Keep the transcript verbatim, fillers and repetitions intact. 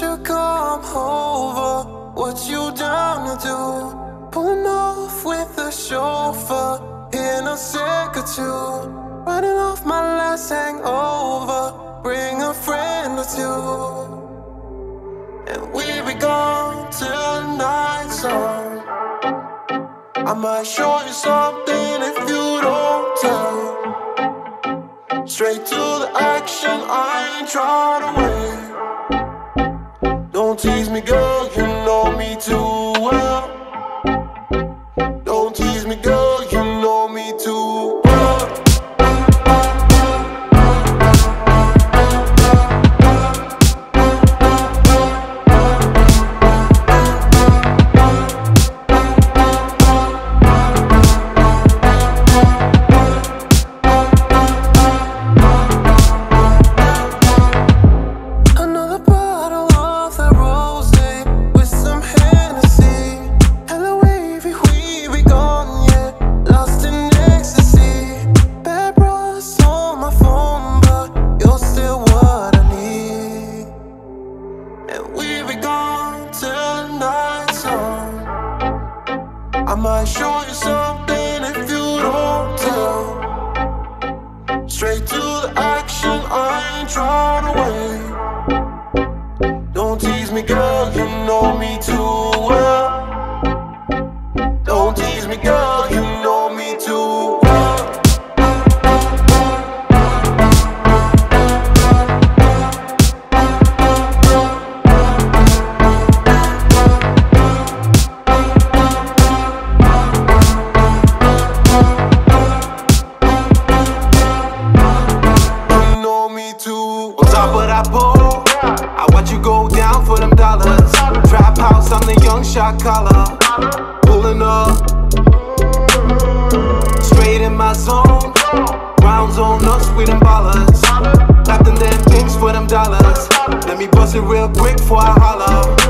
you come over? What you down to do? Pulling off with the chauffeur in a sec or two. Riding off my last hangover. Bring a friend or two, and we be gone till the night's on. I might show you something if you don't tell. Straight to the action, I ain't trying to wait. Don't tease me, girl, you know me too well. Don't tease me, girl, you know me too well. I might show you something if you don't tell. Straight to the action, I ain't trying to wait. Don't tease me, girl, you know me too well. Don't tease me, girl, you know me too well. But I pull, I watch you go down for them dollars. Trap house, I'm the young shot caller. Pulling up, straight in my zone. Rounds on us with them ballers. Clapping them things for them dollars. Let me bust it real quick before I holler.